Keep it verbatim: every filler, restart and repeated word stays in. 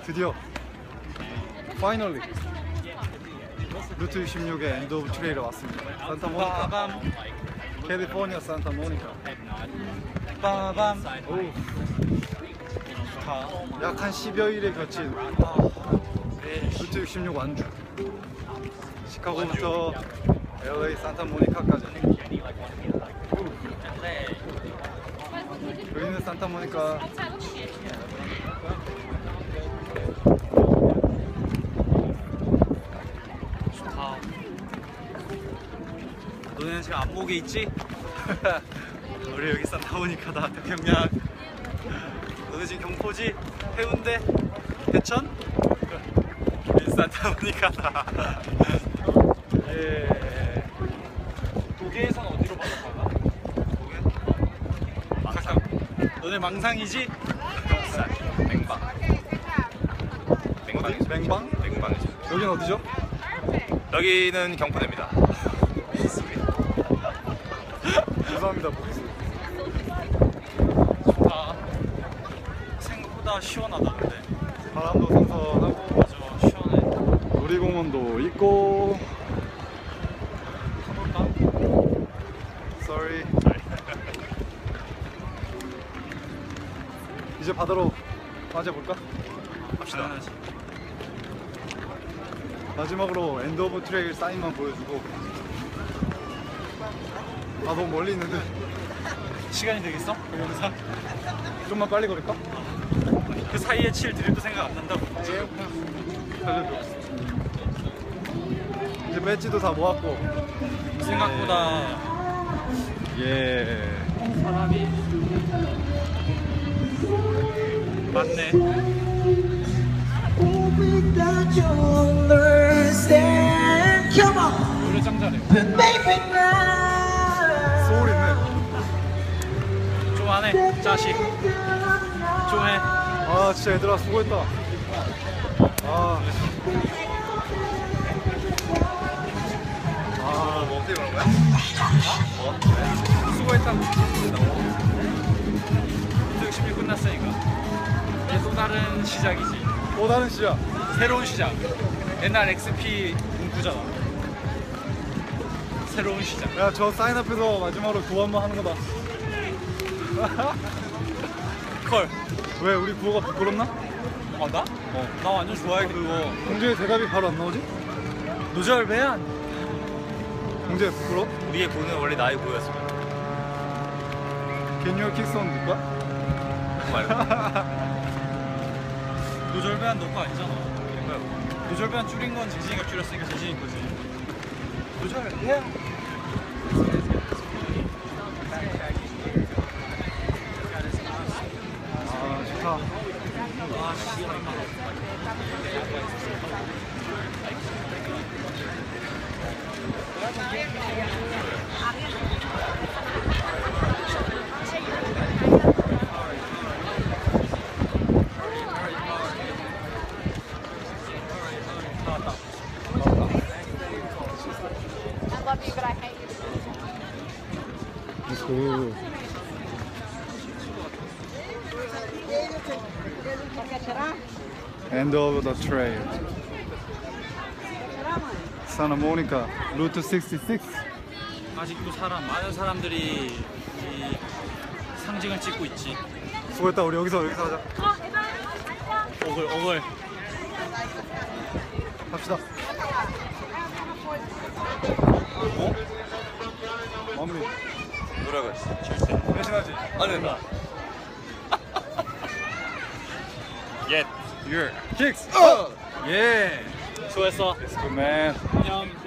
드디어 파이널리 루트 육십육의 엔드 오브 트레일에 왔습니다. 산타모니카, 빠밤. 캘리포니아 산타모니카. 빠밤. 오, 약 한 십여 일에 거친 루트 육십육 완주. 시카고부터 엘에이 산타모니카까지. 여기는 산타모니카. 좋다. 너네는 지금 안목에 있지? 우리 여기 산타모니카다. 태평양. 너네 지금 경포지? 해운대? 대천? 우리 산타모니카다. 예. 도계에선 어디로 받아가? 도계? 망상. 너네 망상이지? 경산. 맹방. 어디? 맹방? 맹방이죠. 여긴 어디죠? 여기는 경포대입니다. 죄송합니다, 보이스. 좋다. 생각보다 시원하다. 근데 바람도 선선하고 맞아, 시원해. 놀이공원도 있고. 가볼까? Sorry. 이제 바다로 빠져볼까? 갑시다. 마지막으로 엔드 오브 트레일 사인만 보여주고. 아, 너무 멀리 있는데 시간이 되겠어? 그 영상? 좀만 빨리 걸을까? 그 사이에 칠 드립도 생각 안 난다고. 살려줘. 이제 배지도 다 모았고. 생각보다 예. 사람이 많네. 노래 짱 잘해. 소울 있네. 좀 안 해, 자식. 좀 해. 아, 진짜 얘들아 수고했다. 아, 아, 뭐 어떻게 그런 거야? 수고했다고. 육십일 끝났으니까. 이제 또 다른 시작이지. 또 다른 시작. 새로운 시작. 옛날 엑스피 문구잖아. 새로운 시작. 야, 저 사인 앞에서 마지막으로 구호 한번 하는 거다. 컬. 왜 우리 구호가 부끄럽나? 아, 나? 어. 나 완전 좋아해, 그거. 공주의 대답이 바로 안 나오지? 노절배안. 공주의 부끄러? 우리의 고는 원래 나의 고였습니다. Can you kiss on 누가? 정말. 노절배안 너 거 아니잖아. 노절배안 줄인 건 재진이가 줄였으니까 재진이 거지. 노절배안. 아, 좋다. 아, 씨. I love you, but I hate you. Let's go. End of the trail. Santa Monica, Route 육십육. 아직도 사람, 많은 사람들이 이 상징을 찍고 있지. 수고했다. 우리 여기서 여기서 하자. 어글, 어글. 갑시다. 어? 마무리. 뭐라고 했어? 배신하지? 안 된다. 예. You're. 킥스. 예. 수고했어. Good man. 안녕.